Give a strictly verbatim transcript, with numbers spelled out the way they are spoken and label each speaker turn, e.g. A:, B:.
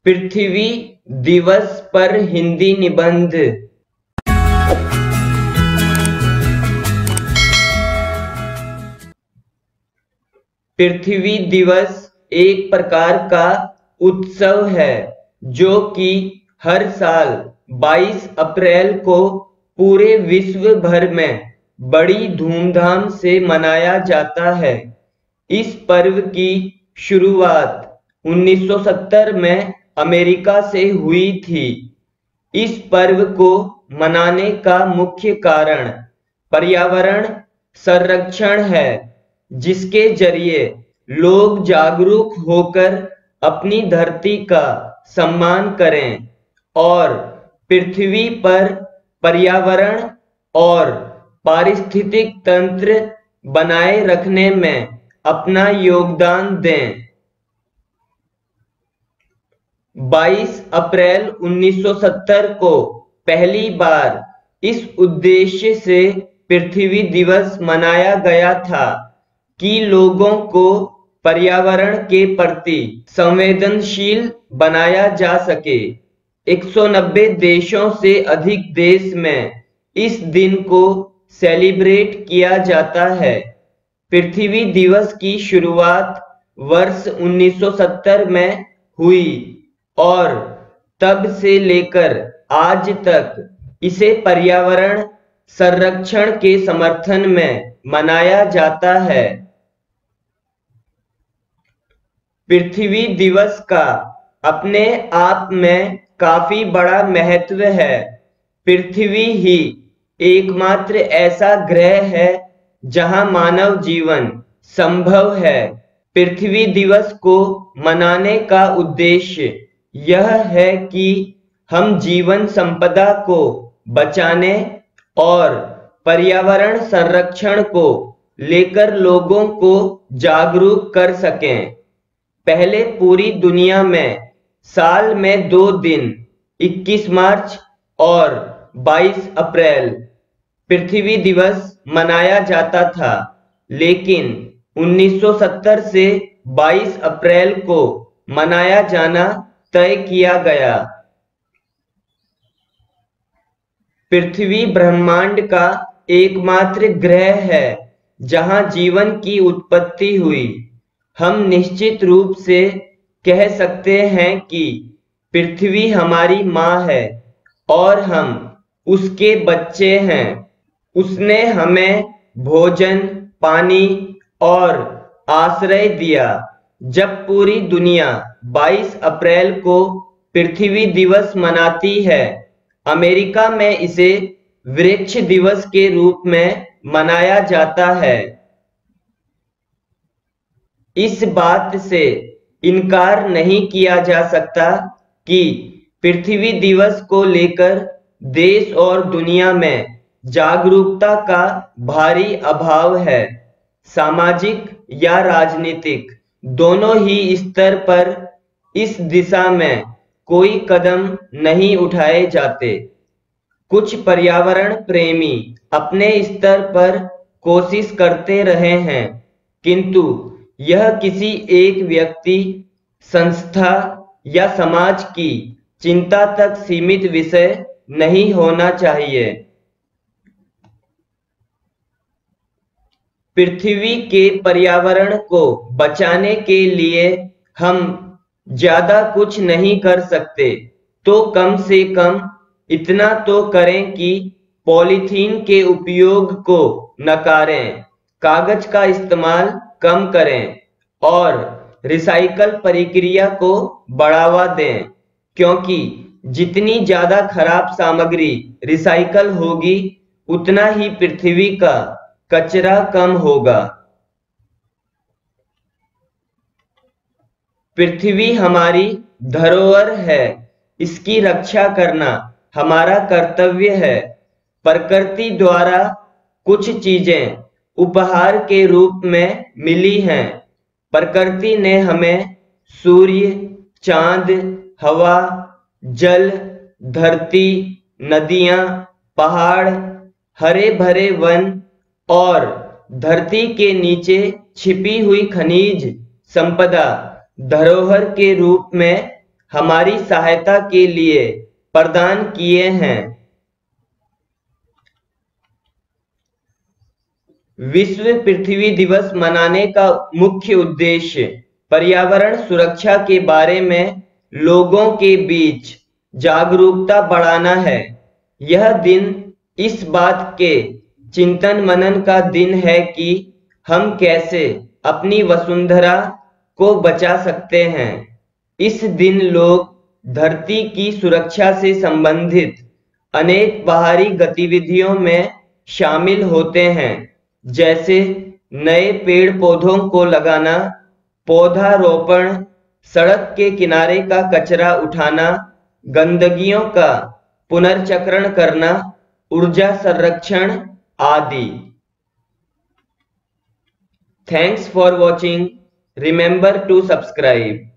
A: पृथ्वी दिवस पर हिंदी निबंध। पृथ्वी दिवस एक प्रकार का उत्सव है जो कि हर साल बाईस अप्रैल को पूरे विश्व भर में बड़ी धूमधाम से मनाया जाता है। इस पर्व की शुरुआत उन्नीस सौ सत्तर में अमेरिका से हुई थी। इस पर्व को मनाने का मुख्य कारण पर्यावरण संरक्षण है, जिसके जरिए लोग जागरूक होकर अपनी धरती का सम्मान करें और पृथ्वी पर पर्यावरण और पारिस्थितिक तंत्र बनाए रखने में अपना योगदान दें। बाईस अप्रैल उन्नीस सौ सत्तर को पहली बार इस उद्देश्य से पृथ्वी दिवस मनाया गया था कि लोगों को पर्यावरण के प्रति संवेदनशील बनाया जा सके। एक सौ नब्बे देशों से अधिक देश में इस दिन को सेलिब्रेट किया जाता है। पृथ्वी दिवस की शुरुआत वर्ष उन्नीस सौ सत्तर में हुई और तब से लेकर आज तक इसे पर्यावरण संरक्षण के समर्थन में मनाया जाता है। पृथ्वी दिवस का अपने आप में काफी बड़ा महत्व है। पृथ्वी ही एकमात्र ऐसा ग्रह है जहां मानव जीवन संभव है। पृथ्वी दिवस को मनाने का उद्देश्य यह है कि हम जीवन संपदा को बचाने और पर्यावरण संरक्षण को लेकर लोगों को जागरूक कर सकें। पहले पूरी दुनिया में साल में दो दिन इक्कीस मार्च और बाईस अप्रैल पृथ्वी दिवस मनाया जाता था, लेकिन उन्नीस सौ सत्तर से बाईस अप्रैल को मनाया जाना तय किया गया। पृथ्वी ब्रह्मांड का एकमात्र ग्रह है जहां जीवन की उत्पत्ति हुई। हम निश्चित रूप से कह सकते हैं कि पृथ्वी हमारी माँ है और हम उसके बच्चे हैं। उसने हमें भोजन, पानी और आश्रय दिया। जब पूरी दुनिया बाईस अप्रैल को पृथ्वी दिवस मनाती है, अमेरिका में इसे वृक्ष दिवस के रूप में मनाया जाता है। इस बात से इनकार नहीं किया जा सकता कि पृथ्वी दिवस को लेकर देश और दुनिया में जागरूकता का भारी अभाव है। सामाजिक या राजनीतिक दोनों ही स्तर पर इस दिशा में कोई कदम नहीं उठाए जाते। कुछ पर्यावरण प्रेमी अपने स्तर पर कोशिश करते रहे हैं, किंतु यह किसी एक व्यक्ति, संस्था या समाज की चिंता तक सीमित विषय नहीं होना चाहिए। पृथ्वी के पर्यावरण को बचाने के लिए हम ज्यादा कुछ नहीं कर सकते, तो कम से कम इतना तो करें कि पॉलीथीन के उपयोग को नकारें, कागज का इस्तेमाल कम करें और रिसाइकल प्रक्रिया को बढ़ावा दें, क्योंकि जितनी ज्यादा खराब सामग्री रिसाइकल होगी, उतना ही पृथ्वी का कचरा कम होगा। पृथ्वी हमारी धरोहर है, इसकी रक्षा करना हमारा कर्तव्य है। प्रकृति द्वारा कुछ चीजें उपहार के रूप में मिली हैं। प्रकृति ने हमें सूर्य, चांद, हवा, जल, धरती, नदियां, पहाड़, हरे भरे वन और धरती के नीचे छिपी हुई खनिज संपदा धरोहर के रूप में हमारी सहायता के लिए प्रदान किए हैं। विश्व पृथ्वी दिवस मनाने का मुख्य उद्देश्य पर्यावरण सुरक्षा के बारे में लोगों के बीच जागरूकता बढ़ाना है। यह दिन इस बात के चिंतन मनन का दिन है कि हम कैसे अपनी वसुंधरा को बचा सकते हैं। इस दिन लोग धरती की सुरक्षा से संबंधित अनेक बाहरी गतिविधियों में शामिल होते हैं, जैसे नए पेड़ पौधों को लगाना, पौधारोपण, सड़क के किनारे का कचरा उठाना, गंदगियों का पुनर्चक्रण करना, ऊर्जा संरक्षण आदि। Thanks for watching. Remember to subscribe.